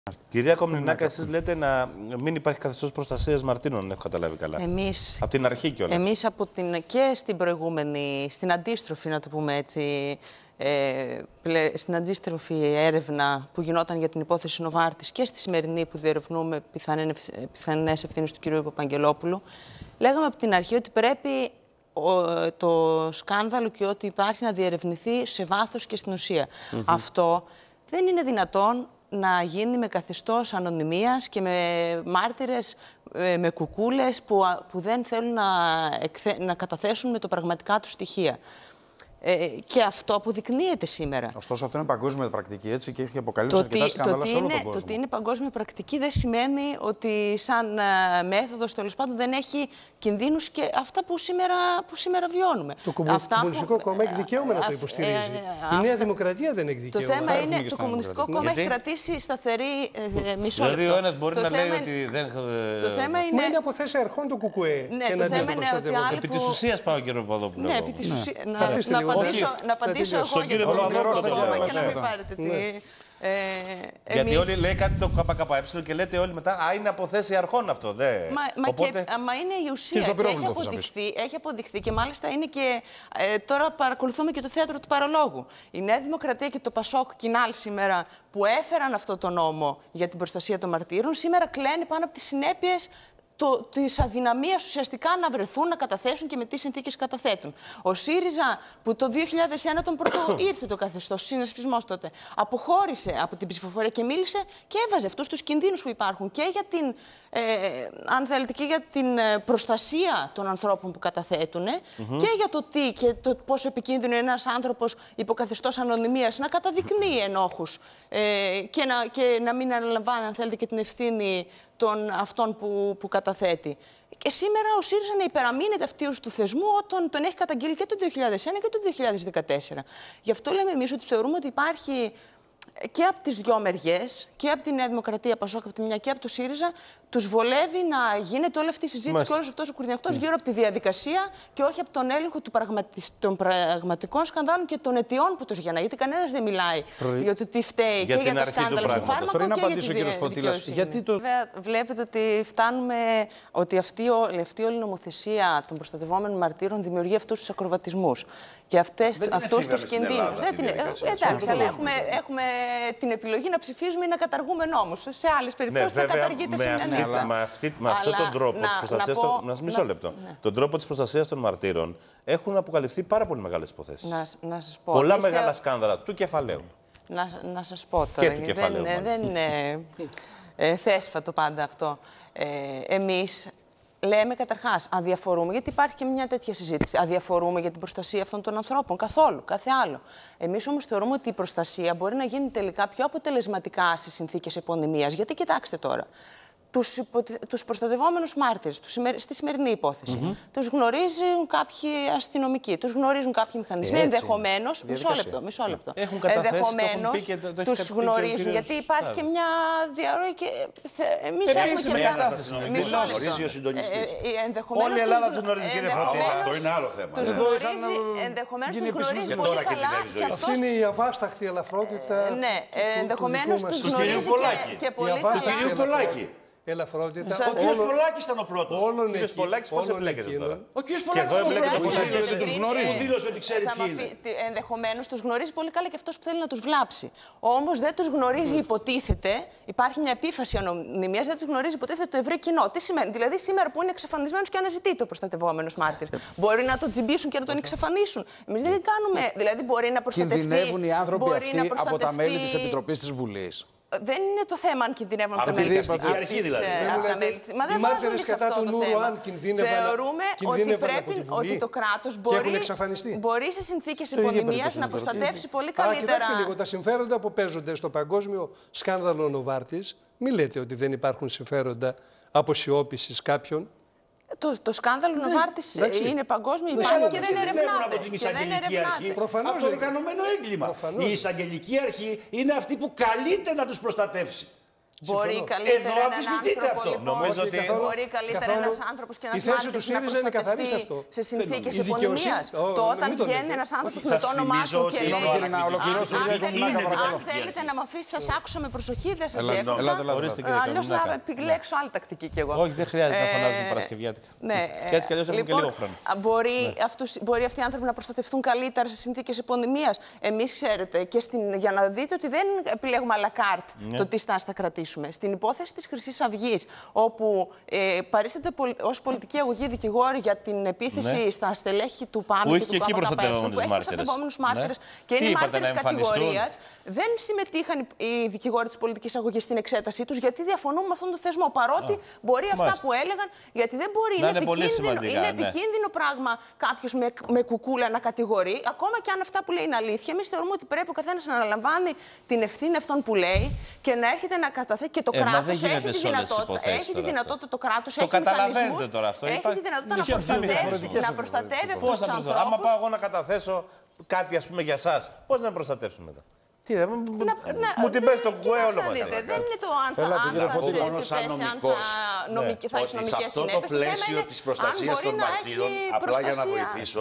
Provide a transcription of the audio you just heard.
Κυρία Κομνηνάκα, εσείς λέτε να μην υπάρχει καθεστώς προστασίας μαρτύρων, αν έχω καταλάβει καλά. Από την αρχή κιόλας. Εμείς και στην προηγούμενη, στην αντίστροφη, να το πούμε έτσι, στην αντίστροφη έρευνα που γινόταν για την υπόθεση Νοβάρτης και στη σημερινή που διερευνούμε πιθανές ευθύνες του κ. Παπαγγελόπουλου, λέγαμε από την αρχή ότι πρέπει το σκάνδαλο και ότι υπάρχει να διερευνηθεί σε βάθος και στην ουσία. Αυτό δεν είναι δυνατόν να γίνει με καθεστώς ανωνυμίας και με μάρτυρες, με κουκούλες που δεν θέλουν να καταθέσουν με το πραγματικά του στοιχεία. Και αυτό αποδεικνύεται σήμερα. Ωστόσο, αυτό είναι παγκόσμια πρακτική, έτσι, και έχει αποκαλύψει αρκετά σκάνδαλα σε όλο τον κόσμο. Το ότι είναι παγκόσμια πρακτική δεν σημαίνει ότι σαν μέθοδος, τέλος πάντων, δεν έχει κινδύνους και αυτά που σήμερα βιώνουμε. Το Κομμουνιστικό Κόμμα έχει δικαίωμα να το υποστηρίζει. Η Νέα Δημοκρατία δεν έχει δικαίωμα. Το θέμα είναι το Κομμουνιστικό Κόμμα έχει κρατήσει σταθερή μισό λεπτό. Δηλαδή, ο ένας μπορεί να λέει ότι δεν. Το θέμα είναι. Μα είναι από θέση αρχών του ΚΚΕ. Ναι, το θέμα είναι ότι άλλοι. Επί της ουσίας πάω, κύριε Παπαδόπουλο. Ναι, επί της ουσίας. Να απαντήσω εγώ για το Κομμουνιστικό Κόμμα και να μην πάρετε τι. Γιατί όλοι λέει κάτι το ΚΚΕ και λέτε όλοι μετά, α, είναι από θέση αρχών αυτό. Μα είναι η ουσία και έχει αποδειχθεί και μάλιστα είναι και. Τώρα παρακολουθούμε και το θέατρο του παραλόγου. Η Νέα Δημοκρατία και το Πασόκ Κινάλ σήμερα που έφεραν αυτό το νόμο για την προστασία των μαρτύρων, σήμερα κλαίνουν πάνω από τις συνέπειες της αδυναμίας ουσιαστικά να βρεθούν, να καταθέσουν και με τι συνθήκες καταθέτουν. Ο ΣΥΡΙΖΑ που το 2001 τον πρώτο ήρθε το καθεστώς, συνασπισμός τότε, αποχώρησε από την ψηφοφορία και μίλησε και έβαζε αυτούς τους κινδύνους που υπάρχουν και για την, αν θέλετε, και για την προστασία των ανθρώπων που καταθέτουν και για το τι και το πόσο επικίνδυνο είναι ένας άνθρωπος υποκαθεστώς ανωνυμίας να καταδεικνύει ενόχους και να μην αναλαμβάνει, αν θέλετε, και την ευθύνη των αυτών που καταθέτει. Και σήμερα ο ΣΥΡΙΖΑ να υπεραμείνεται αυτού του θεσμού όταν τον έχει καταγγείλει και το 2001 και το 2014. Γι' αυτό λέμε εμείς ότι θεωρούμε ότι υπάρχει και από τις δυο μεριές, και από τη Νέα Δημοκρατία, Πασόκ από τη μια και από το ΣΥΡΙΖΑ, τους βολεύει να γίνεται όλη αυτή η συζήτηση και όλος αυτός ο κουρνιακτός γύρω από τη διαδικασία και όχι από τον έλεγχο των πραγματικών σκανδάλων και των αιτιών που τους γεννά. Γιατί κανένας δεν μιλάει για το τι φταίει και για τα σκάνδαλα στο φάρμακο και για τη δικαιοσύνη. Βλέπετε ότι φτάνουμε, ότι αυτή όλη η νομοθεσία των προστατευόμενων μαρτύρων δημιουργεί αυτούς τους ακροβατισμούς και αυτούς τους κινδύνους. Εντάξει, αλλά έχουμε την επιλογή να ψηφίζουμε ή να καταργούμε νόμους. Σε άλλες περιπτώσεις θα καταργείται σε μια νύχτα. Με αυτόν τον τρόπο της προστασίας μισό λεπτό. Τον τρόπο της προστασίας των μαρτύρων έχουν αποκαλυφθεί πάρα πολύ μεγάλες υποθέσεις. Να σας πω. Πολλά μεγάλα σκάνδαλα του κεφαλαίου. Να σας πω τώρα. Και του κεφαλαίου. Δεν είναι θέσφατο πάντα αυτό. Εμείς λέμε καταρχάς, αδιαφορούμε, γιατί υπάρχει και μια τέτοια συζήτηση. Αδιαφορούμε για την προστασία αυτών των ανθρώπων. Καθόλου, κάθε άλλο. Εμείς όμως θεωρούμε ότι η προστασία μπορεί να γίνει τελικά πιο αποτελεσματικά σε συνθήκες επωνυμίας. Γιατί κοιτάξτε τώρα. Τους προστατευόμενους μάρτυρες στη σημερινή υπόθεση. Τους γνωρίζουν κάποιοι αστυνομικοί, τους γνωρίζουν κάποιοι μηχανισμοί. Ενδεχομένως. Μισό λεπτό. Ενδεχομένως τους γνωρίζουν. Γιατί υπάρχει και μια διαρροή και εμείς έχουμε και τα. Μισό λεπτό. Όλη η Ελλάδα τους γνωρίζει, κύριε Φωτίνα. Αυτό είναι άλλο θέμα. Ενδεχομένως τους γνωρίζει πολύ καλά. Αυτή είναι η αβάσταχτη ελαφρότητα. Ναι, ενδεχομένως τους γνωρίζει και πολύ καλά. Ελαφρότητα. Ο κ. Πολάκης ήταν ο πρώτος. Ο κ. Πολάκης πώς εμπλέκεται τώρα. Ο κ. Πολάκης δήλωσε ότι ξέρει ποιοι είναι. Ενδεχομένως τους γνωρίζει πολύ καλά και αυτός που θέλει να τους βλάψει. Όμως δεν τους γνωρίζει, υποτίθεται, υπάρχει μια επίφαση ανωνυμίας, δεν τους γνωρίζει, υποτίθεται, το ευρύ κοινό. Τι σημαίνει, δηλαδή σήμερα που είναι εξαφανισμένος και αναζητείται ο προστατευόμενος μάρτυρας. Μπορεί να τον τσιμπήσουν και να τον εξαφανίσουν. Εμείς δεν κάνουμε. Δηλαδή μπορεί να προστατευτεί. Κινδυνεύουν οι άνθρωποι αυτοί από τα μέλη της Επιτροπής της Βουλής. Δεν είναι το θέμα αν κινδυνεύουν από τα μέλη της αρχής. Μα δεν βάζουν σε αυτό το θέμα. Θεωρούμε ότι το κράτος μπορεί σε συνθήκες επωνυμίας να προστατεύσει πολύ καλύτερα. Κοιτάξτε λίγο, τα συμφέροντα που παίζονται στο παγκόσμιο σκάνδαλο Νοβάρτης, μην λέτε ότι δεν υπάρχουν συμφέροντα αποσιώπησης κάποιων. Το σκάνδαλο Νοβάρτης είναι παγκόσμιο, υπάρχει και δεν ερευνάται. Από την εισαγγελική αρχή, από το οργανωμένο έγκλημα. Η εισαγγελική αρχή είναι αυτή που καλείται να τους προστατεύσει. Μπορεί καλύτερα Μπορεί καλύτερα ένας άνθρωπος και ένας μάρτυρας να προστατευτεί σε συνθήκες επωνυμίας. Το όταν βγαίνει ένας άνθρωπος με το όνομά του και λέει αν θέλετε να με αφήσετε, σας άκουσα με προσοχή, δεν σας εύκολα. Αλλιώς να επιλέξω άλλη τακτική κι εγώ. Όχι, δεν χρειάζεται να φωνάζουν Παρασκευιάτικα. Και έτσι κι αλλιώς έχουμε και λίγο χρόνο. Μπορεί αυτοί οι άνθρωποι να προστατευτούν καλύτερα σε συνθήκες επωνυμίας. Εμείς, ξέρετε, και για να δείτε ότι δεν επιλέγουμε à la carte το τι στάση θα κρατήσουμε. Στην υπόθεση της Χρυσής Αυγής, όπου παρίσταται ως πολιτική αγωγή δικηγόροι για την επίθεση στα στελέχη του ΠΑΜ και του ΚΚΠ, που έχει προστατευόμενους μάρτυρες και είναι μάρτυρες κατηγορίας, δεν συμμετείχαν οι δικηγόροι της πολιτικής αγωγής στην εξέτασή τους, γιατί διαφωνούν με αυτόν τον θεσμό. Παρότι μπορεί αυτά που έλεγαν, γιατί δεν μπορεί, είναι επικίνδυνο πράγμα κάποιος με κουκούλα να κατηγορεί, ακόμα και αν αυτά που λέει είναι αλήθεια. Εμείς θεωρούμε ότι πρέπει ο καθένας να αναλαμβάνει την ευθύνη αυτών που λέει και να έρχεται να καταθέτει. Και το κράτος έχει τη δυνατότητα, το κράτος έχει μηχανισμούς, έχει τη δυνατότητα να προστατεύει αυτούς τους ανθρώπους. Άμα πάω εγώ να καταθέσω κάτι, ας πούμε, για εσάς, πώς να με προστατεύσουν μετά? Τι, μου την πες το κουκουέ όλο μας. Δεν είναι το αν θα έχεις νομικές συνέπειες. Σε αυτό το πλαίσιο της προστασίας των μαρτύρων, απλά για να βοηθήσω,